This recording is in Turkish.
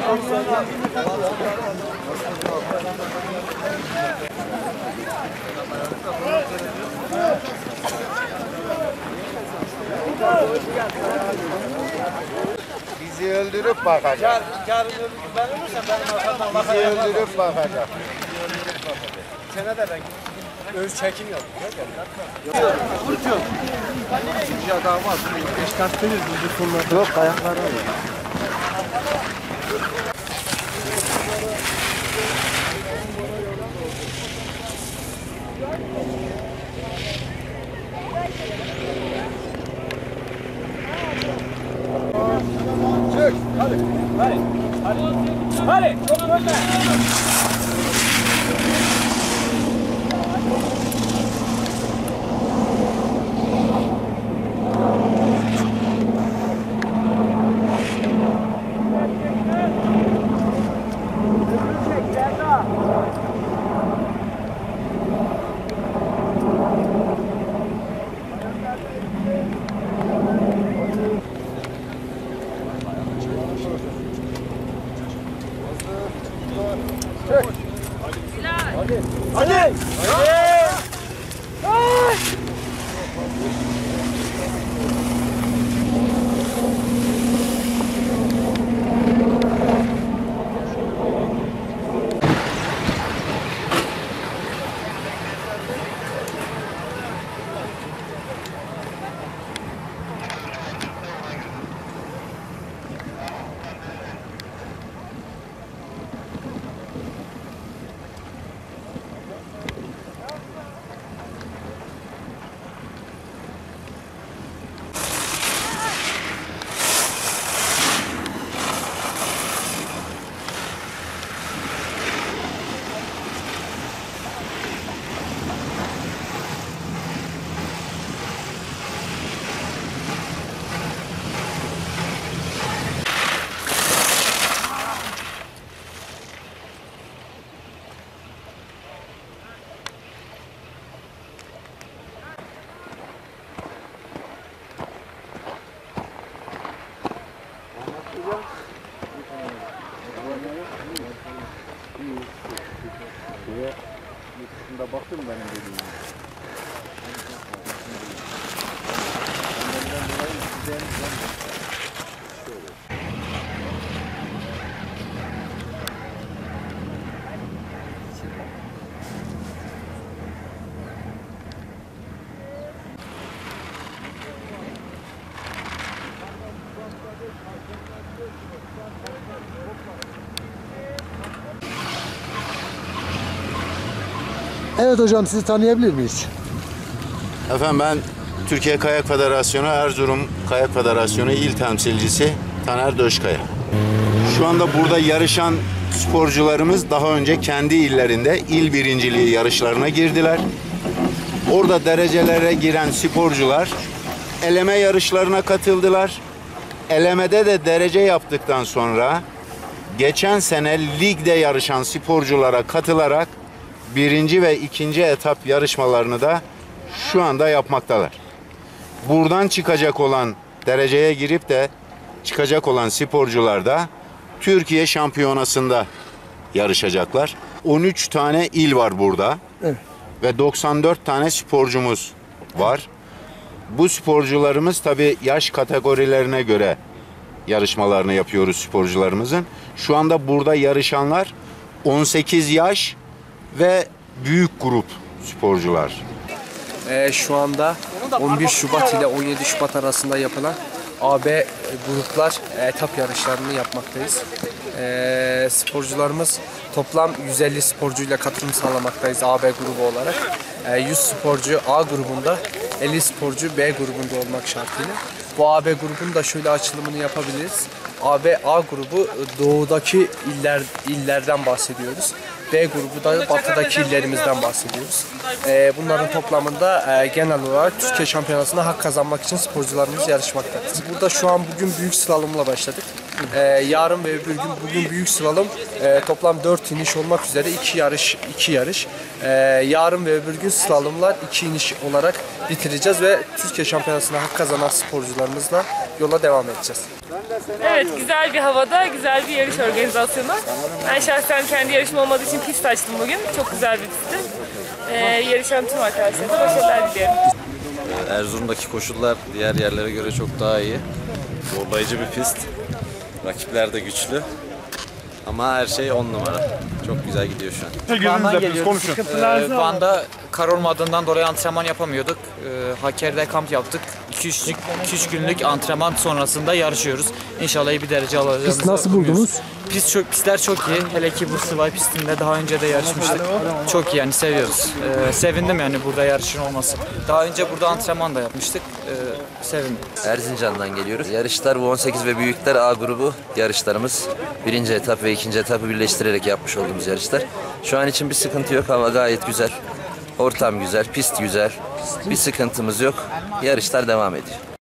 Bizi öldürüp bakacak. Yarın ben ölürsem benim arkamdan Bizi öldürüp bakacak. Sene de ben öz çekim yok. Vuruyor. Bir adam var. Eşkarttınız bu sonlarda. Yok ayakları var. Çık. Hadi. Hadi. Hadi. Hadi. Çok önde. Hadi. Hadi. Baktım benim dediğim. Evet hocam, sizi tanıyabilir miyiz? Efendim ben Türkiye Kayak Federasyonu Erzurum Kayak Federasyonu İl Temsilcisi Taner Döşkaya. Şu anda burada yarışan sporcularımız daha önce kendi illerinde il birinciliği yarışlarına girdiler. Orada derecelere giren sporcular eleme yarışlarına katıldılar. Elemede de derece yaptıktan sonra geçen sene ligde yarışan sporculara katılarak birinci ve ikinci etap yarışmalarını da şu anda yapmaktalar. Buradan çıkacak olan, dereceye girip de çıkacak olan sporcular da Türkiye Şampiyonası'nda yarışacaklar. 13 tane il var burada. Evet. Ve 94 tane sporcumuz var. Bu sporcularımız tabii yaş kategorilerine göre yarışmalarını yapıyoruz sporcularımızın. Şu anda burada yarışanlar 18 yaş ve büyük grup sporcular. Şu anda 11 Şubat ile 17 Şubat arasında yapılan AB gruplar etap yarışlarını yapmaktayız. Sporcularımız toplam 150 sporcuyla katılım sağlamaktayız AB grubu olarak. 100 sporcu A grubunda, 50 sporcu B grubunda olmak şartıyla. Bu AB grubunun da şöyle açılımını yapabiliriz. AB A grubu doğudaki illerden bahsediyoruz. B grubu da batıdaki illerimizden bahsediyoruz. Bunların toplamında genel olarak Türkiye Şampiyonası'na hak kazanmak için sporcularımız yarışmaktadır. Burada şu an bugün büyük slalomla başladık. Yarın ve öbür gün bugün büyük slalom toplam 4 iniş olmak üzere 2 yarış. Yarın ve öbür gün slalomlar 2 iniş olarak bitireceğiz ve Türkiye Şampiyonası'na hak kazanan sporcularımızla yola devam edeceğiz. Evet, güzel bir havada, güzel bir yarış organizasyonu. Ben şahsen kendi yarışım olmadığı için pist açtım bugün. Çok güzel bir pistti. Yarışan tüm arkadaşlara da başarılar diliyorum. Erzurum'daki koşullar diğer yerlere göre çok daha iyi. Zorlayıcı bir pist. Rakipler de güçlü. Ama her şey 10 numara. Çok güzel gidiyor şu an. Van'dan geliyoruz. Van'da kar olmadığından dolayı antrenman yapamıyorduk. Hakkari'de kamp yaptık. 2-3 günlük antrenman sonrasında yarışıyoruz. İnşallah iyi bir derece alacağız. Pist nasıl buldunuz? Pistler çok iyi. Hele ki bu Sıvay pistinde daha önce de yarışmıştık. Çok iyi yani seviyoruz. Sevindim yani burada yarışın olması. Daha önce burada antrenman da yapmıştık. Sevindim. Erzincan'dan geliyoruz. Yarışlar bu 18 ve büyükler A grubu yarışlarımız. Birinci etap ve ikinci etapı birleştirerek yapmış olduğumuz yarışlar. Şu an için bir sıkıntı yok. Hava gayet güzel. Ortam güzel, pist güzel. Bir sıkıntımız yok. Yarışlar devam ediyor.